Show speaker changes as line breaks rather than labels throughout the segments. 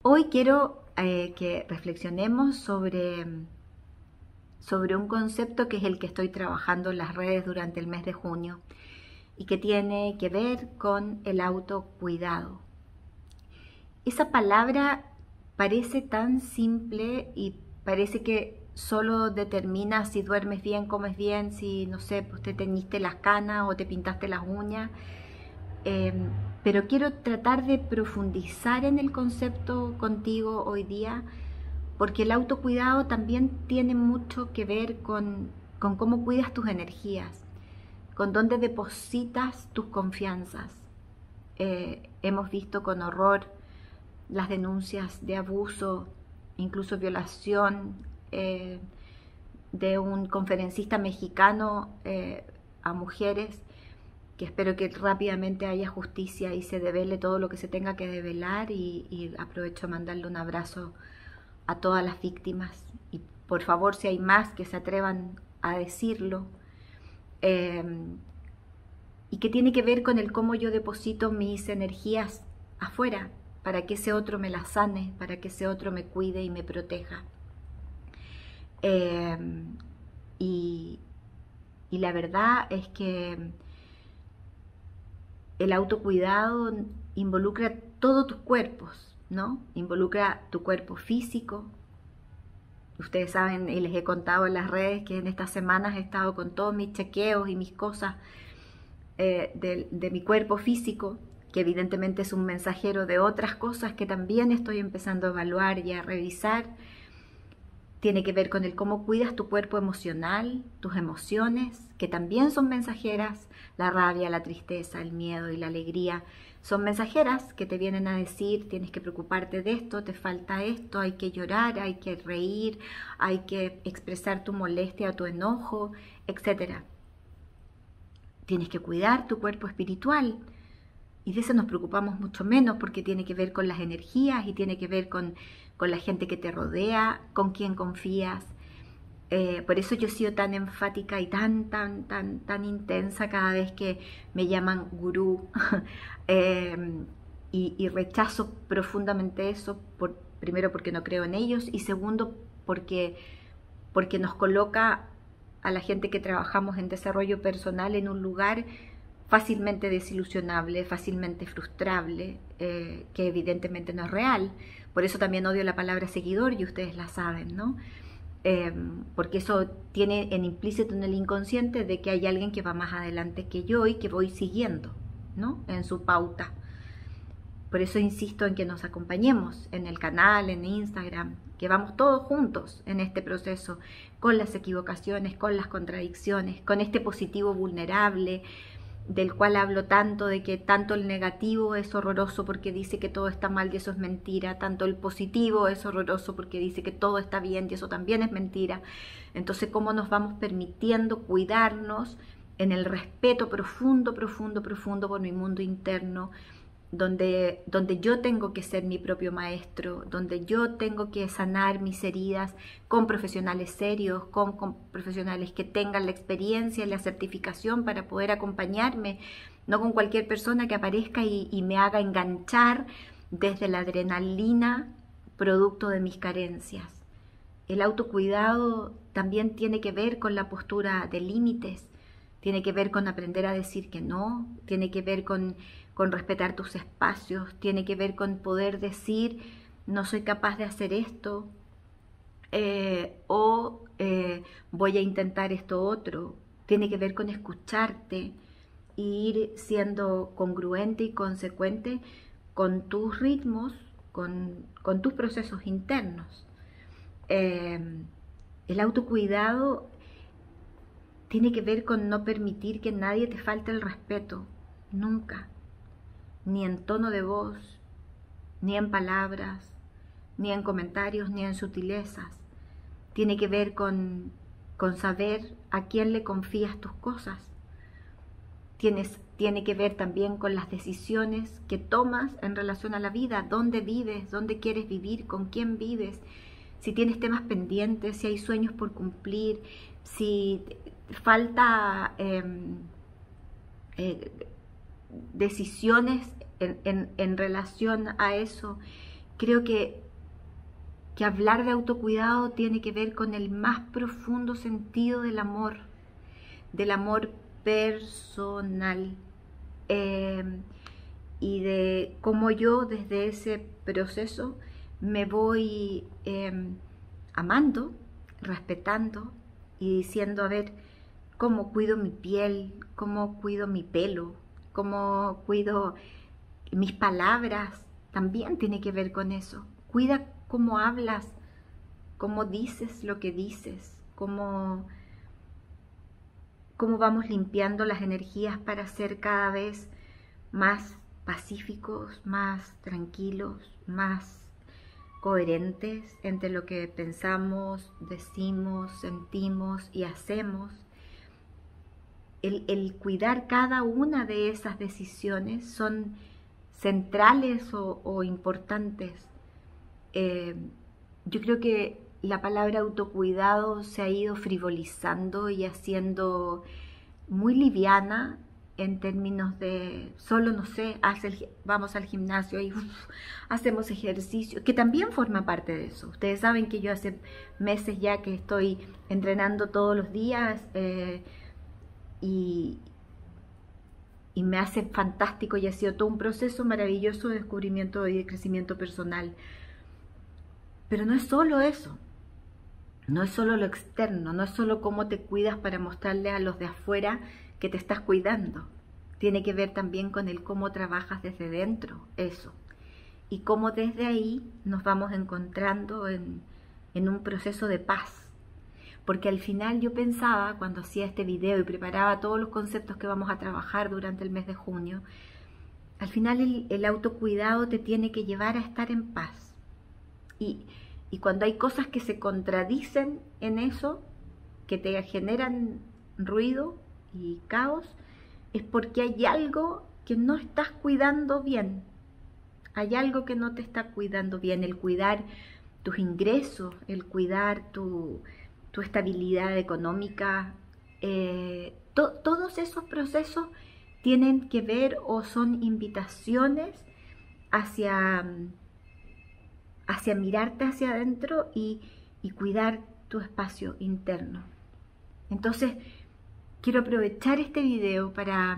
Hoy quiero que reflexionemos sobre un concepto que es el que estoy trabajando en las redes durante el mes de junio y que tiene que ver con el autocuidado. Esa palabra parece tan simple y parece que solo determina si duermes bien, comes bien, si, no sé, pues te teñiste las canas o te pintaste las uñas. Eh, pero quiero tratar de profundizar en el concepto contigo hoy día, porque el autocuidado también tiene mucho que ver con cómo cuidas tus energías, con dónde depositas tus confianzas. Hemos visto con horror las denuncias de abuso, incluso violación, de un conferencista mexicano a mujeres, que espero que rápidamente haya justicia y se devele todo lo que se tenga que develar, y aprovecho a mandarle un abrazo a todas las víctimas, y por favor, si hay más, que se atrevan a decirlo, eh, y que tiene que ver con el cómo yo deposito mis energías afuera, para que ese otro me las sane, para que ese otro me cuide y me proteja. Eh, y, y la verdad es que el autocuidado involucra todos tus cuerpos, ¿no? Involucra tu cuerpo físico. Ustedes saben, y les he contado en las redes, que en estas semanas he estado con todos mis chequeos y mis cosas de mi cuerpo físico, que evidentemente es un mensajero de otras cosas que también estoy empezando a evaluar y a revisar. Tiene que ver con el cómo cuidas tu cuerpo emocional, tus emociones, que también son mensajeras. La rabia, la tristeza, el miedo y la alegría son mensajeras que te vienen a decir: tienes que preocuparte de esto, te falta esto, hay que llorar, hay que reír, hay que expresar tu molestia o tu enojo, etc. Tienes que cuidar tu cuerpo espiritual, y de eso nos preocupamos mucho menos, porque tiene que ver con las energías y tiene que ver con la gente que te rodea, con quien confías. Por eso yo he sido tan enfática y tan intensa cada vez que me llaman gurú. eh, y rechazo profundamente eso, primero porque no creo en ellos, y segundo porque nos coloca a la gente que trabajamos en desarrollo personal en un lugar fácilmente desilusionable, fácilmente frustrable, que evidentemente no es real. Por eso también odio la palabra seguidor, y ustedes la saben, ¿no? Porque eso tiene en implícito en el inconsciente de que hay alguien que va más adelante que yo y que voy siguiendo, ¿no? En su pauta. Por eso insisto en que nos acompañemos en el canal, en Instagram, que vamos todos juntos en este proceso, con las equivocaciones, con las contradicciones, con este positivo vulnerable, del cual hablo tanto, de que tanto el negativo es horroroso porque dice que todo está mal y eso es mentira, tanto el positivo es horroroso porque dice que todo está bien y eso también es mentira. Entonces, ¿cómo nos vamos permitiendo cuidarnos en el respeto profundo por mi mundo interno, donde yo tengo que ser mi propio maestro, donde yo tengo que sanar mis heridas con profesionales serios, con profesionales que tengan la experiencia y la certificación para poder acompañarme, no con cualquier persona que aparezca y me haga enganchar desde la adrenalina producto de mis carencias. El autocuidado también tiene que ver con la postura de límites, tiene que ver con aprender a decir que no, tiene que ver con respetar tus espacios, tiene que ver con poder decir: no soy capaz de hacer esto, voy a intentar esto otro. Tiene que ver con escucharte e ir siendo congruente y consecuente con tus ritmos, con tus procesos internos. El autocuidado tiene que ver con no permitir que nadie te falte el respeto, nunca, ni en tono de voz, ni en palabras, ni en comentarios, ni en sutilezas. Tiene que ver con saber a quién le confías tus cosas. Tiene que ver también con las decisiones que tomas en relación a la vida, dónde vives, dónde quieres vivir, con quién vives, si tienes temas pendientes, si hay sueños por cumplir, si falta decisiones en relación a eso, creo que hablar de autocuidado tiene que ver con el más profundo sentido del amor personal, y de cómo yo desde ese proceso me voy amando, respetando y diciendo, a ver, cómo cuido mi piel, cómo cuido mi pelo, cómo cuido mis palabras, también tiene que ver con eso. Cuida cómo hablas, cómo dices lo que dices, cómo vamos limpiando las energías para ser cada vez más pacíficos, más tranquilos, más coherentes entre lo que pensamos, decimos, sentimos y hacemos. El cuidar cada una de esas decisiones son centrales o importantes. Yo creo que la palabra autocuidado se ha ido frivolizando y haciendo muy liviana en términos de solo, no sé, vamos al gimnasio y hacemos ejercicio, que también forma parte de eso. Ustedes saben que yo hace meses ya que estoy entrenando todos los días, y me hace fantástico, y ha sido todo un proceso maravilloso de descubrimiento y de crecimiento personal. Pero no es solo eso, no es solo lo externo, no es solo cómo te cuidas para mostrarle a los de afuera que te estás cuidando. Tiene que ver también con el cómo trabajas desde dentro, eso. Y cómo desde ahí nos vamos encontrando en un proceso de paz. Porque al final yo pensaba, cuando hacía este video y preparaba todos los conceptos que vamos a trabajar durante el mes de junio, al final el autocuidado te tiene que llevar a estar en paz. Y cuando hay cosas que se contradicen en eso, que te generan ruido y caos, es porque hay algo que no estás cuidando bien. Hay algo que no te está cuidando bien. El cuidar tus ingresos, el cuidar tu estabilidad económica, todos esos procesos tienen que ver o son invitaciones hacia mirarte hacia adentro y cuidar tu espacio interno. Entonces, quiero aprovechar este video para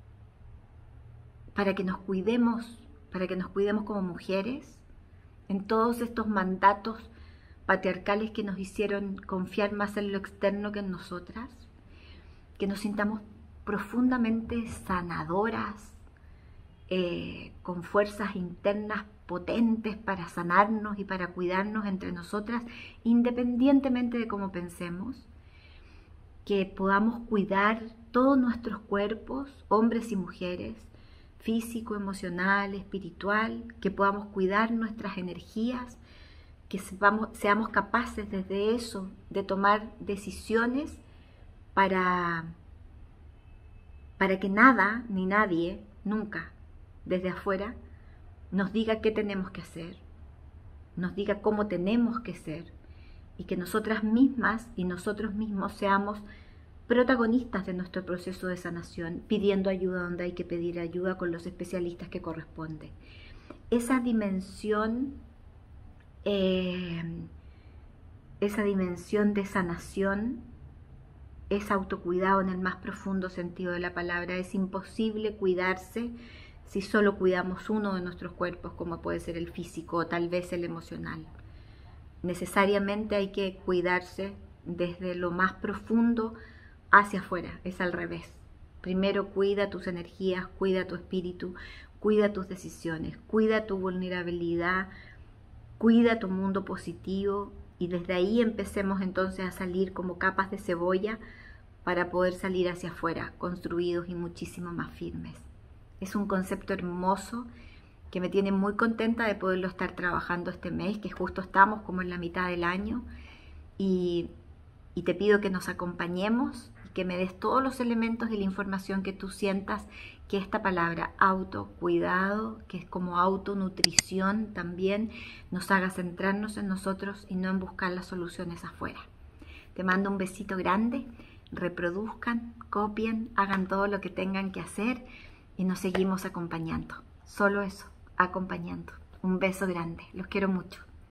que nos cuidemos como mujeres en todos estos mandatos patriarcales que nos hicieron confiar más en lo externo que en nosotras, que nos sintamos profundamente sanadoras, con fuerzas internas potentes para sanarnos y para cuidarnos entre nosotras, independientemente de cómo pensemos, que podamos cuidar todos nuestros cuerpos, hombres y mujeres, físico, emocional, espiritual, que podamos cuidar nuestras energías, que seamos capaces desde eso de tomar decisiones para que nada ni nadie, nunca, desde afuera, nos diga qué tenemos que hacer, nos diga cómo tenemos que ser, y que nosotras mismas y nosotros mismos seamos protagonistas de nuestro proceso de sanación, pidiendo ayuda donde hay que pedir ayuda con los especialistas que corresponde. Esa dimensión de sanación es autocuidado en el más profundo sentido de la palabra. Es imposible cuidarse si solo cuidamos uno de nuestros cuerpos, como puede ser el físico o tal vez el emocional. Necesariamente hay que cuidarse desde lo más profundo hacia afuera, es al revés. Primero cuida tus energías, cuida tu espíritu, cuida tus decisiones, cuida tu vulnerabilidad, cuida tu mundo positivo, y desde ahí empecemos entonces a salir como capas de cebolla para poder salir hacia afuera, construidos y muchísimo más firmes. Es un concepto hermoso que me tiene muy contenta de poderlo estar trabajando este mes, que justo estamos como en la mitad del año, y te pido que nos acompañemos y que me des todos los elementos y la información que tú sientas que esta palabra autocuidado, que es como autonutrición también, nos haga centrarnos en nosotros y no en buscar las soluciones afuera. Te mando un besito grande, reproduzcan, copien, hagan todo lo que tengan que hacer y nos seguimos acompañando. Solo eso, acompañando. Un beso grande, los quiero mucho.